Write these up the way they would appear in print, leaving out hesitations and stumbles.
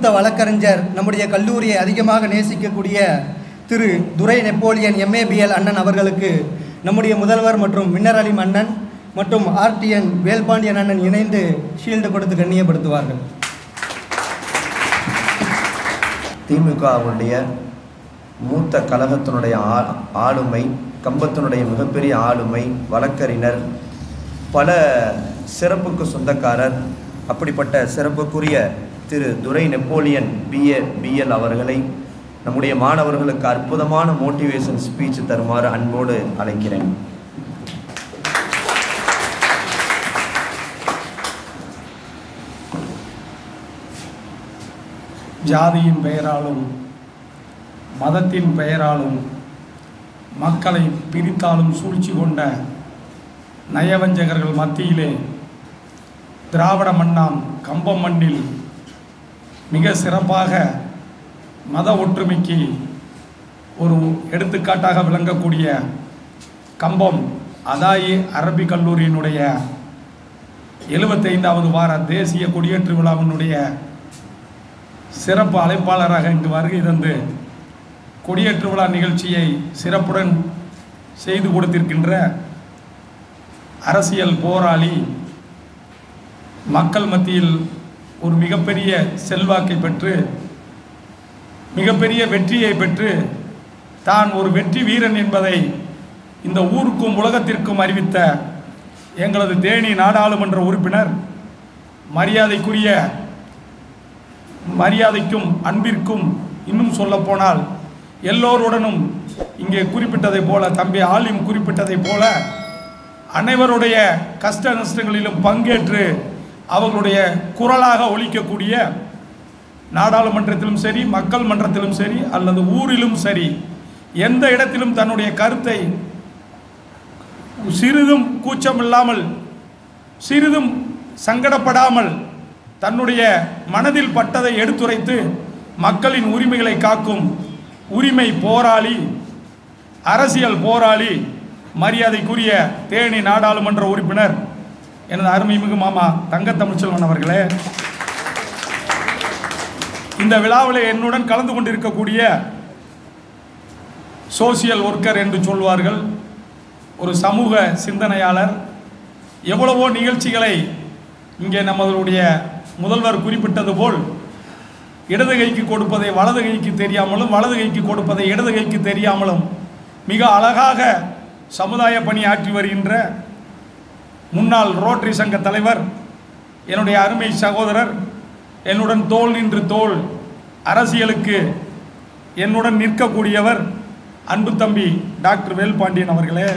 மூத்த வழக்கறிஞர், நம்முடைய கல்லூரியை அதிகமாக நேசிக்கக்கூடிய திரு துரை நெப்போலியன் MABL அண்ணன் அவர்களுக்கு நம்முடைய முதல்வர் மற்றும் மின்னர் அலி அண்ணன் மற்றும் RTN வேல்பாண்டியன் அண்ணன் இணைந்து ஷீல்டு கொடுத்து கண்ணியப்படுத்துவார்கள். திமுகவுடைய மூத்த கழகத்தினுடைய ஆளுமை, கம்பத்தினுடைய மிகப்பெரிய ஆளுமை, வழக்கறிஞர், பல சிறப்புக்கு சொந்தக்காரர், அப்படிப்பட்ட சிறப்புக்குரிய திரு துரை நெப்போலியன் BL அவர்களை நம்முடைய மாணவர்களுக்கு அற்புதமான மோட்டிவேஷன் ஸ்பீச் தருமாறு அன்போடு அழைக்கிறேன். ஜாதியின் பெயராலும் மதத்தின் பெயராலும் மக்களை பிரித்தாலும் சூழ்ச்சி கொண்ட நயவஞ்சகர்கள் மத்தியிலே திராவிட மண்ணாம் கம்பம் மண்ணில் மிக சிறப்பாக மத ஒற்றுமைக்கு ஒரு எடுத்துக்காட்டாக விளங்கக்கூடிய கம்பம் அதாயி அரபிக் கல்லூரியினுடைய 75வது வார தேசிய கொடியேற்று விழாவினுடைய சிறப்பு அழைப்பாளராக இங்கு வருகை தந்து கொடியேற்று விழா நிகழ்ச்சியை சிறப்புடன் செய்து கொடுத்திருக்கின்ற அரசியல் போராளி, மக்கள் மத்தியில் ஒரு மிகப்பெரிய செல்வாக்கை பெற்று மிகப்பெரிய வெற்றியை பெற்று தான் ஒரு வெற்றி வீரன் என்பதை இந்த ஊருக்கும் உலகத்திற்கும் அறிவித்த எங்களது தேனி நாடாளுமன்ற உறுப்பினர், மரியாதைக்கும் அன்பிற்கும் இன்னும் சொல்லப்போனால் எல்லோருடனும் இங்கே குறிப்பிட்டதை போல, தம்பி ஆலிம் குறிப்பிட்டதை போல அனைவருடைய கஷ்ட நஷ்டங்களிலும் பங்கேற்று அவர்களுடைய குரலாக ஒலிக்கக்கூடிய, நாடாளுமன்றத்திலும் சரி, மக்கள் மன்றத்திலும் சரி, அல்லது ஊரிலும் சரி, எந்த இடத்திலும் தன்னுடைய கருத்தை சிறிதும் கூச்சமில்லாமல், சிறிதும் சங்கடப்படாமல் தன்னுடைய மனதில் பட்டதை எடுத்துரைத்து மக்களின் உரிமைகளை காக்கும் உரிமை போராளி, அரசியல் போராளி, மரியாதைக்குரிய தேனி நாடாளுமன்ற உறுப்பினர் எனது அருமைமிகு மாமா தங்க தமிழ்ச்செல்வன் அவர்களே, இந்த விழாவில் என்னுடன் கலந்து கொண்டிருக்கக்கூடிய சோசியல் ஒர்க்கர் என்று சொல்வார்கள், ஒரு சமூக சிந்தனையாளர், எவ்வளவோ நிகழ்ச்சிகளை இங்கே நம்மளுடைய முதல்வர் குறிப்பிட்டது போல் இடது கைக்கு கொடுப்பதை வலது கைக்கு தெரியாமலும், வலது கைக்கு கொடுப்பதை இடது கைக்கு தெரியாமலும் மிக அழகாக சமுதாய பணி ஆற்றி வருகின்ற முன்னாள் ரோட்டரி சங்க தலைவர், என்னுடைய அருமை சகோதரர், என்னுடன் தோள் நின்று தோள் அரசியலுக்கு என்னுடன் நிற்கக்கூடியவர் அன்பு தம்பி டாக்டர் வேல்பாண்டியன் அவர்களே,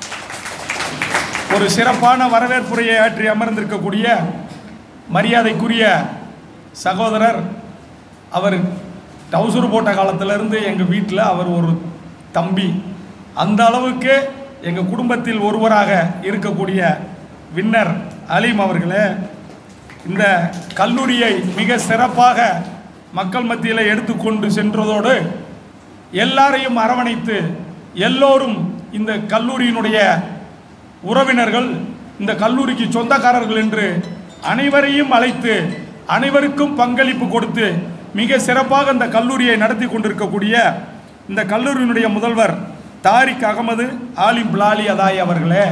ஒரு சிறப்பான வரவேற்புரையை ஆற்றி அமர்ந்திருக்கக்கூடிய மரியாதைக்குரிய சகோதரர், அவர் டவுசர் போட்ட காலத்திலிருந்து எங்கள் வீட்டில் அவர் ஒரு தம்பி, அந்த அளவுக்கு எங்கள் குடும்பத்தில் ஒருவராக இருக்கக்கூடிய வின்னர் அலீம் அவர்களே, இந்த கல்லூரியை மிக சிறப்பாக மக்கள் மத்தியில் எடுத்துக்கொண்டு சென்றதோடு எல்லாரையும் அரவணைத்து, எல்லோரும் இந்த கல்லூரியினுடைய உறவினர்கள், இந்த கல்லூரிக்கு சொந்தக்காரர்கள் என்று அனைவரையும் அழைத்து அனைவருக்கும் பங்களிப்பு கொடுத்து மிக சிறப்பாக இந்த கல்லூரியை நடத்தி கொண்டிருக்கக்கூடிய இந்த கல்லூரியினுடைய முதல்வர் தாரிக் அகமது ஆலிம் பிலாலி அதாய் அவர்களே,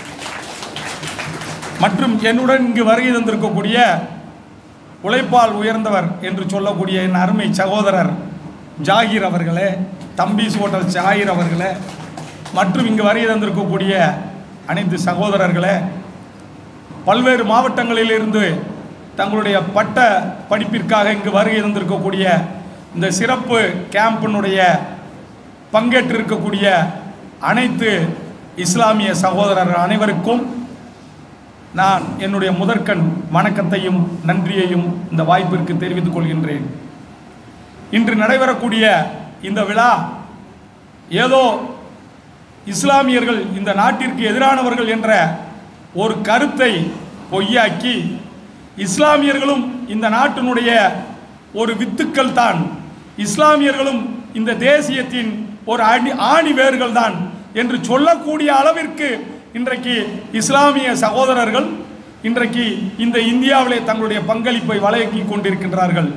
மற்றும் என்னுடன் இங்கு வருகை தந்திருக்கக்கூடிய உழைப்பால் உயர்ந்தவர் என்று சொல்லக்கூடிய என் அருமை சகோதரர் ஜாகிர் அவர்களே, தம்பீஸ் ஹோட்டல் ஜாகிர் அவர்களே, மற்றும் இங்கு வருகை தந்திருக்கக்கூடிய அனைத்து சகோதரர்களே, பல்வேறு மாவட்டங்களிலிருந்து தங்களுடைய பட்ட படிப்பிற்காக இங்கு வருகை தந்திருக்கக்கூடிய இந்த சிறப்பு கேம்பினுடைய பங்கேற்றிருக்கக்கூடிய அனைத்து இஸ்லாமிய சகோதரர்கள் அனைவருக்கும் நான் என்னுடைய முதற்கண் வணக்கத்தையும் நன்றியையும் இந்த வாய்ப்பிற்கு தெரிவித்துக் கொள்கின்றேன். இன்று நடைபெறக்கூடிய இந்த விழா ஏதோ இஸ்லாமியர்கள் இந்த நாட்டிற்கு எதிரானவர்கள் என்ற ஒரு கருத்தை பொய்யாக்கி, இஸ்லாமியர்களும் இந்த நாட்டினுடைய ஒரு வித்துக்கள் தான், இஸ்லாமியர்களும் இந்த தேசியத்தின் ஒரு ஆணி வேர்கள் தான் என்று சொல்லக்கூடிய அளவிற்கு இன்றைக்கு இஸ்லாமிய சகோதரர்கள் இன்றைக்கு இந்த இந்தியாவிலே தங்களுடைய பங்களிப்பை வழங்கி கொண்டிருக்கின்றார்கள்.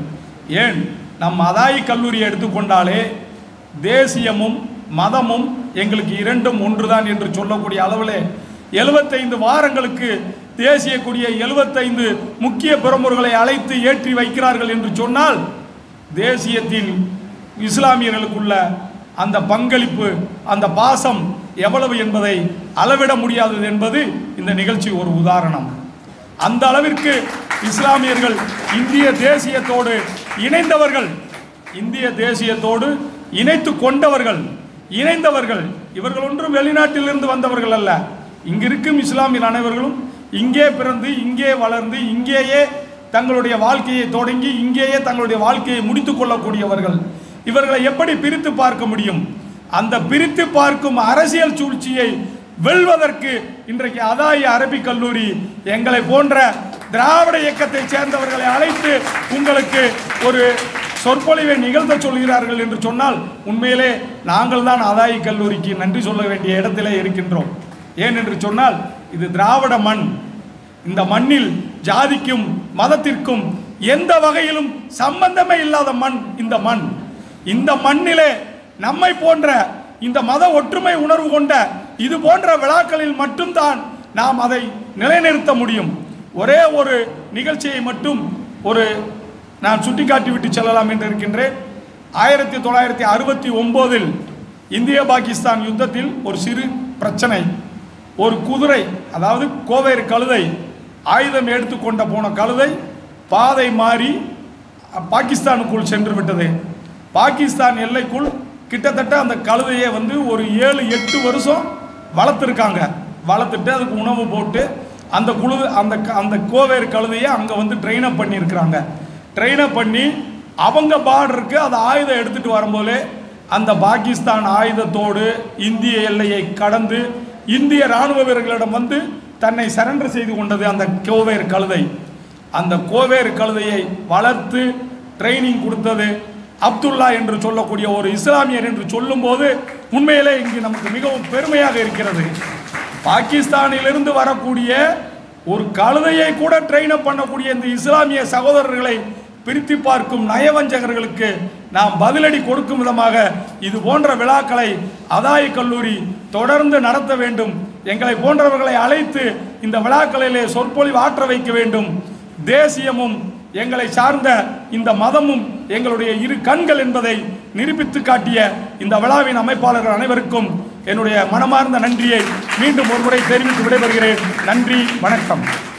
ஏன் நம் அதாயி கல்லூரியை எடுத்துக்கொண்டாலே தேசியமும் மதமும் எங்களுக்கு இரண்டும் ஒன்றுதான் என்று சொல்லக்கூடிய அளவில் 75 வாரங்களுக்கு தேசிய கொடியை 75 முக்கிய பிரமுகர்களை அழைத்து ஏற்றி வைக்கிறார்கள் என்று சொன்னால் தேசியத்தின் இஸ்லாமியர்களுக்குள்ள அந்த பங்களிப்பு, அந்த பாசம் எவ்வளவு என்பதை அளவிட முடியாதது என்பது இந்த நிகழ்ச்சி ஒரு உதாரணம். அந்த அளவிற்கு இஸ்லாமியர்கள் இந்திய தேசியத்தோடு இணைந்தவர்கள், இந்திய தேசியத்தோடு இணைத்து கொண்டவர்கள், இணைந்தவர்கள். இவர்கள் ஒன்றும் வெளிநாட்டிலிருந்து வந்தவர்கள் அல்ல. இங்கிருக்கும் இஸ்லாமியர் அனைவர்களும் இங்கே பிறந்து, இங்கே வளர்ந்து, இங்கேயே தங்களுடைய வாழ்க்கையை தொடங்கி, இங்கேயே தங்களுடைய வாழ்க்கையை முடித்துக் கொள்ளக்கூடியவர்கள். இவர்களை எப்படி பிரித்து பார்க்க முடியும்? அந்த பிரித்து பார்க்கும் அரசியல் சூழ்ச்சியை வெல்வதற்கு இன்றைக்கு அதாயி அரபிக் கல்லூரி எங்களை போன்ற திராவிட இயக்கத்தை சேர்ந்தவர்களை அழைத்து உங்களுக்கு ஒரு சொற்பொழிவை நிகழ்த்த சொல்கிறார்கள் என்று சொன்னால் உண்மையிலே நாங்கள் தான் அதாயி கல்லூரிக்கு நன்றி சொல்ல வேண்டிய இடத்திலே இருக்கின்றோம். ஏன் என்று சொன்னால் இது திராவிட மண். இந்த மண்ணில் ஜாதிக்கும் மதத்திற்கும் எந்த வகையிலும் சம்பந்தமே இல்லாத மண் இந்த மண். இந்த மண்ணிலே நம்மை போன்ற இந்த மத ஒற்றுமை உணர்வு கொண்ட இது போன்ற விழாக்களில் மட்டும்தான் நாம் அதை நிலைநிறுத்த முடியும். ஒரே ஒரு நிகழ்ச்சியை மட்டும் நான் சுட்டிக்காட்டிவிட்டு செல்லலாம் என்று இருக்கின்றேன். 1969 இந்திய பாகிஸ்தான் யுத்தத்தில் ஒரு சிறு பிரச்சனை. ஒரு குதிரை, அதாவது கோவேறு கழுதை, ஆயுதம் எடுத்துக்கொண்ட போன கழுதை பாதை மாறி பாகிஸ்தானுக்குள் சென்று விட்டது. பாகிஸ்தான் எல்லைக்குள் கிட்டத்தட்ட அந்த கழுதையை ஒரு 7-8 வருஷம் வளர்த்துருக்காங்க. வளர்த்துட்டு அதுக்கு உணவு போட்டு அந்த கோவேறு கழுதையை அங்கே ட்ரெயினப் பண்ணியிருக்கிறாங்க. ட்ரெயினப் பண்ணி அவங்க பார்டருக்கு அதை ஆயுதம் எடுத்துகிட்டு வரும்போதே அந்த பாகிஸ்தான் ஆயுதத்தோடு இந்திய எல்லையை கடந்து இந்திய இராணுவ வீரர்களிடம் தன்னை சரண்டர் செய்து கொண்டது அந்த கோவேறு கழுதை. அந்த கோவேறு கழுதையை வளர்த்து ட்ரைனிங் கொடுத்தது அப்துல்லா என்று சொல்லக்கூடிய ஒரு இஸ்லாமியர் என்று சொல்லும்போது உண்மையிலே இங்கு நமக்கு மிகவும் பெருமையாக இருக்கிறது. பாகிஸ்தானிலிருந்து வரக்கூடிய ஒரு கழுதையை கூட ட்ரெயினப் பண்ணக்கூடிய இந்த இஸ்லாமிய சகோதரர்களை பிரித்து பார்க்கும் நயவஞ்சகர்களுக்கு நாம் பதிலடி கொடுக்கும் விதமாக இது போன்ற விழாக்களை அதாயி கல்லூரி தொடர்ந்து நடத்த வேண்டும். எங்களை போன்றவர்களை அழைத்து இந்த விழாக்களிலே சொற்பொழிவு ஆற்ற வைக்க வேண்டும். தேசியமும் எங்களை சார்ந்த இந்த மதமும் எங்களுடைய இரு கண்கள் என்பதை நிரூபித்து காட்டிய இந்த விழாவின் அமைப்பாளர்கள் அனைவருக்கும் என்னுடைய மனமார்ந்த நன்றியை மீண்டும் ஒருமுறை தெரிவித்து விடைபெறுகிறேன். நன்றி, வணக்கம்.